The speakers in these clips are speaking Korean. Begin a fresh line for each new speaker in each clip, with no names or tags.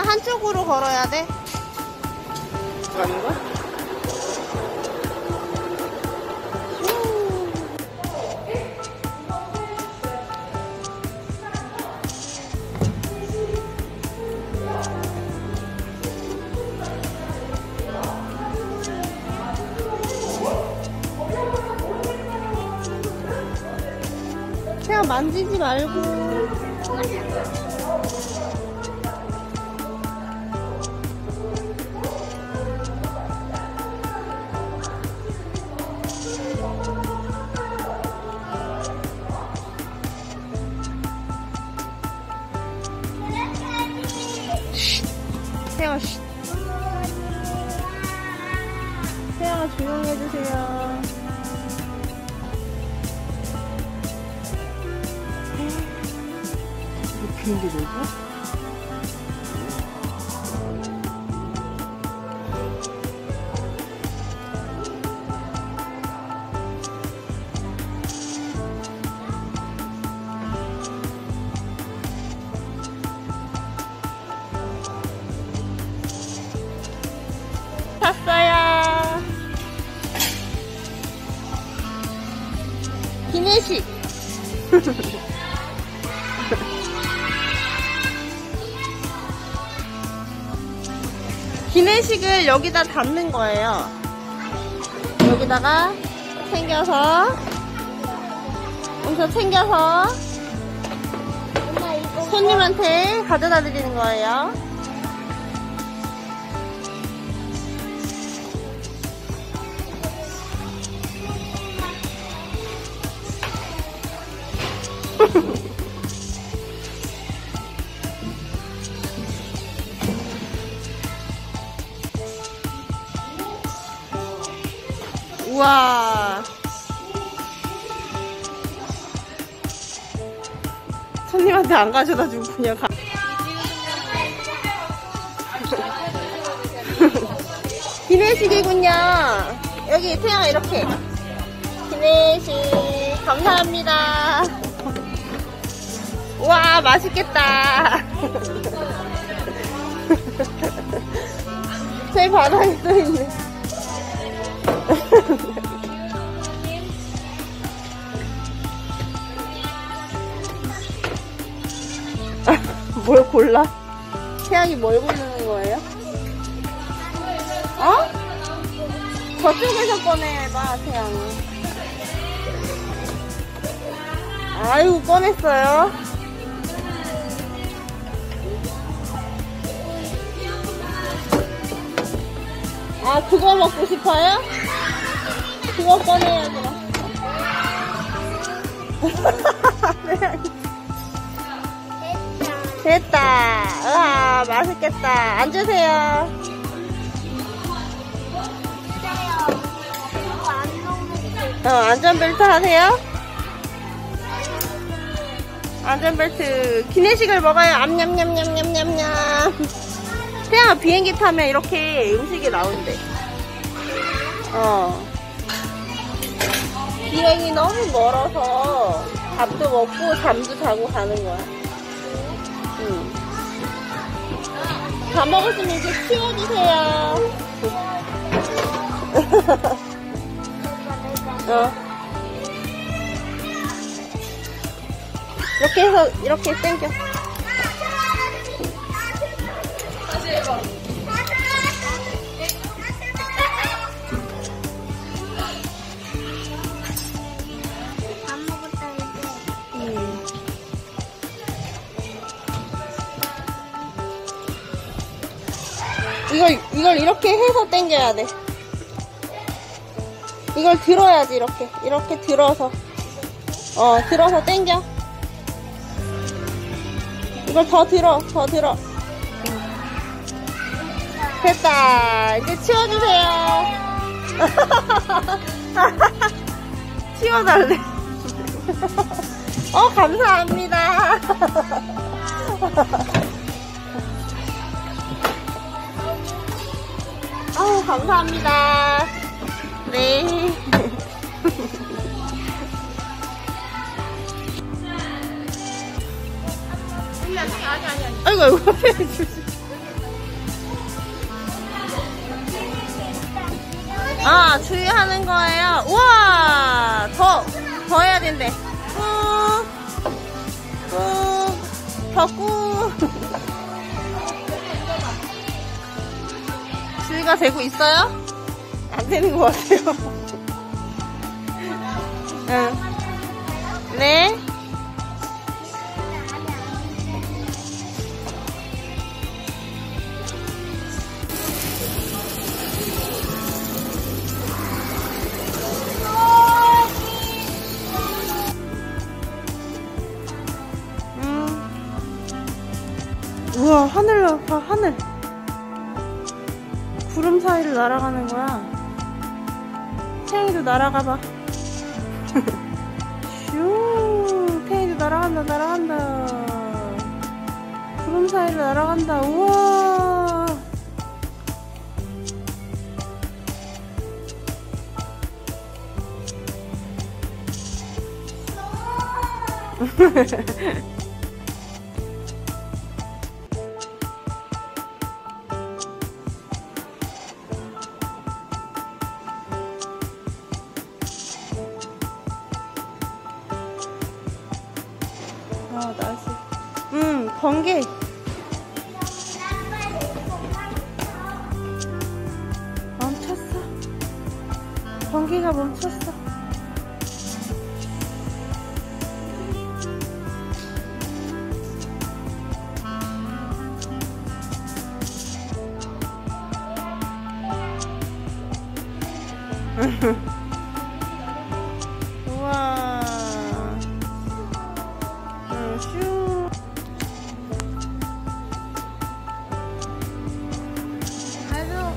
한쪽으로 걸어야 돼. 가는 거야? 그냥 만지지 말고. 태영아, 태영아 조용히 해주세요. 비행기 뭐지? 탔어요. 기내식. 기내식을 여기다 담는 거예요. 여기다가 챙겨서, 여기서 챙겨서 손님한테 가져다 드리는 거예요. 우와, 손님한테 안 가져다 주고 그냥 가. 기내식이군요. 여기 태양아 이렇게 기내식 감사합니다. 우와, 맛있겠다. 제 바닥에 떠있네. 뭘 골라? 태양이 뭘 고르는 거예요? 어? 저쪽에서 꺼내봐, 태양이. 아이고, 꺼냈어요. 아, 그거 먹고 싶어요? 그거 꺼내야 돼. 됐다. 우와, 맛있겠다. 앉으세요. 안전벨트 하세요? 안전벨트. 기내식을 먹어요. 암냠냠냠냠냠냠. 태양아, 비행기 타면 이렇게 음식이 나온대. 비행이 너무 멀어서 밥도 먹고 잠도 자고 가는 거야. 다 먹었으면 이제 치워주세요. 이렇게 해서 이렇게 당겨. 다시 해봐. 안 먹었다 이제. 이걸 이렇게 해서 당겨야 돼. 이걸 들어야지. 이렇게 들어서 들어서 당겨. 이걸 더 들어. 됐다. 이제 치워주세요. 치워달래. 감사합니다. 감사합니다. 네. 아이고. 아, 주의하는 거예요. 우와! 더 해야 된대. 더 꾹. 주의가 되고 있어요? 안 되는 것 같아요. 응. 네. 우와, 하늘로 봐, 하늘. 구름 사이를 날아가는 거야. 태양이도 날아가봐. 슈, 태양이도 날아간다. 구름 사이를 날아간다. 우와. 아, 날씨. 번개. 멈췄어. 번개가 멈췄어. 우와. 슈.
아주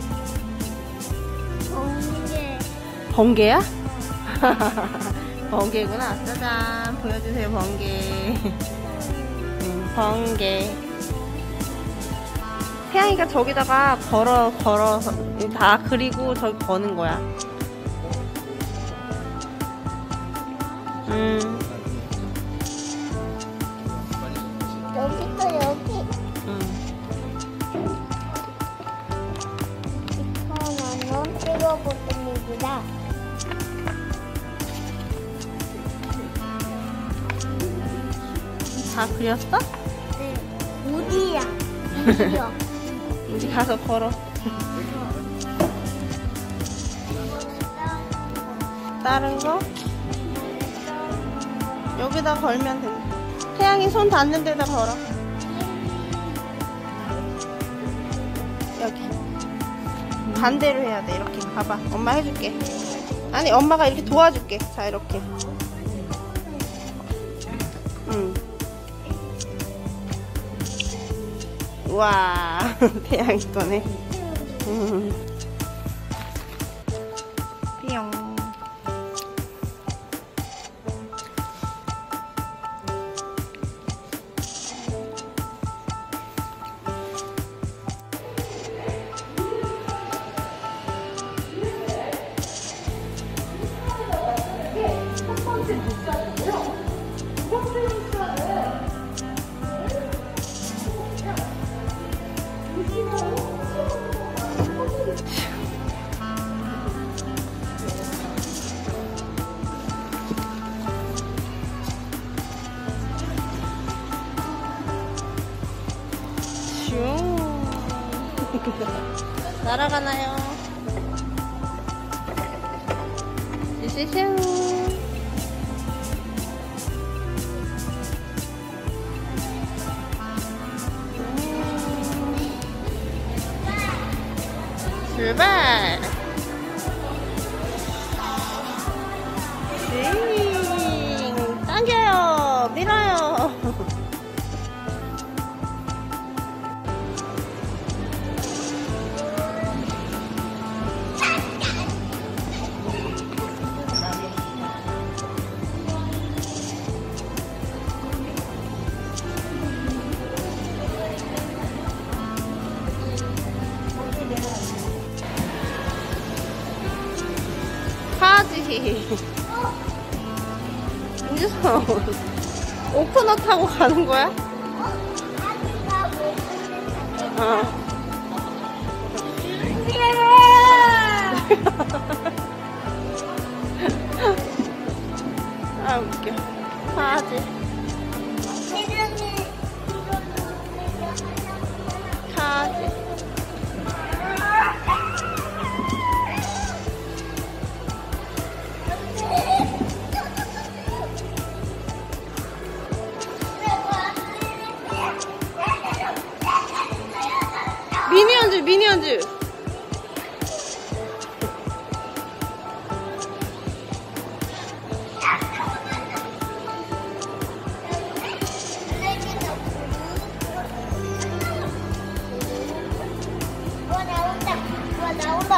번개야? 번개구나. 짜잔. 보여주세요, 번개. 번개. 태양이가 저기다가 걸어서 다 그리고 저기 거는 거야.
여기 또 여기. 이거는 찍어보겠습니다.
다 그렸어?
네. 어디야? 어디야?
이제 가서 걸어. 다른 거? 여기다 걸면 된다. 태양이 손 닿는 데다 걸어. 여기. 반대로 해야 돼. 이렇게. 봐봐. 엄마 해줄게. 아니, 엄마가 이렇게 도와줄게. 자, 이렇게. 우와. 태양이 거네. 뿅. 날아가나요? 슈슈슈. 출발. 윙. 당겨요. 밀어요. 하지. 윤주선 오코넛 타고 가는 거야? 어. 아 웃겨. 강아지. 강아지. 미니언즈 미니언즈.
나온다.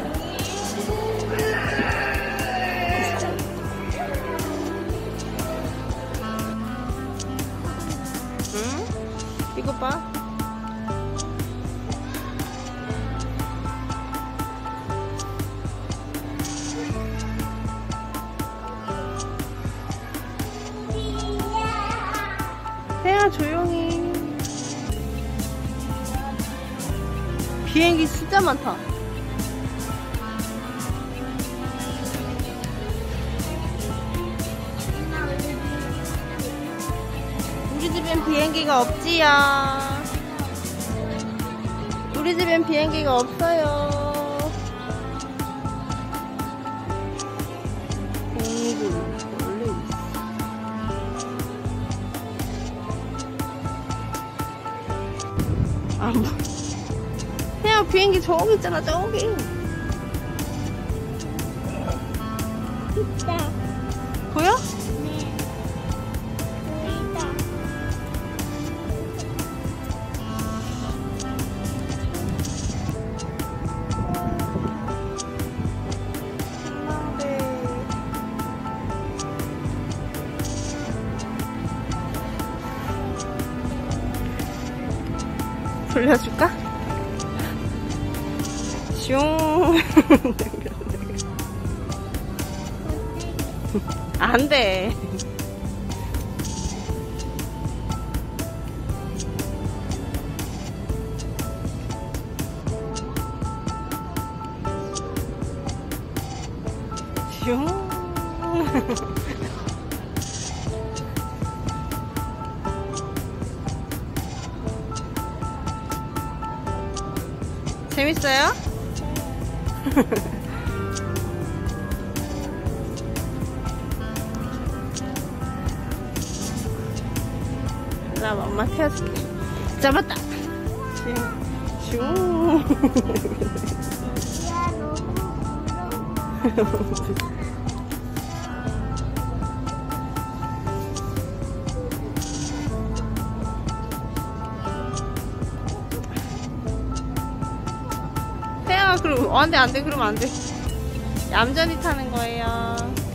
응? 이거 봐. 태야 조용히. 비행기 진짜 많다. 우리 집엔 비행기가 없지요. 우리 집엔 비행기가 없어요. 비행기 원래 있어. 안 봐. 그냥 비행기 저기 있잖아, 저기.
있다.
보여?
네. 보인다.
돌려줄까? 슝. 안 돼. 슝. 재밌어요? 나 엄마 태워줄게. 잡았다. 슝.
야, 너무 무서워.
태양아, 그럼 안 돼, 안 돼, 그러면 안 돼. 얌전히 타는 거예요.